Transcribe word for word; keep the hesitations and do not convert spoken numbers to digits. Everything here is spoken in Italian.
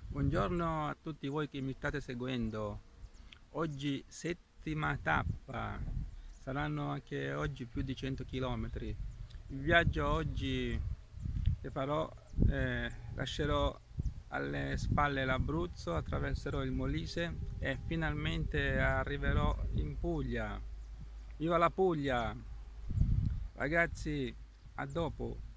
Buongiorno a tutti voi che mi state seguendo. Oggi settima tappa, saranno anche oggi più di cento chilometri. Il viaggio oggi che farò, eh, lascerò alle spalle l'Abruzzo, attraverserò il Molise e finalmente arriverò in Puglia. Viva la Puglia! Ragazzi, a dopo!